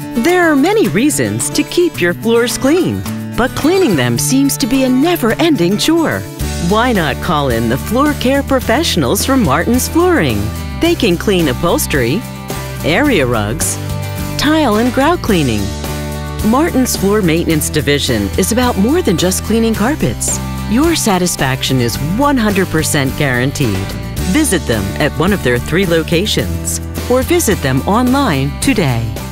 There are many reasons to keep your floors clean, but cleaning them seems to be a never-ending chore. Why not call in the floor care professionals from Martin's Flooring? They can clean upholstery, area rugs, tile and grout cleaning. Martin's Floor Maintenance Division is about more than just cleaning carpets. Your satisfaction is 100% guaranteed. Visit them at one of their 3 locations or visit them online today.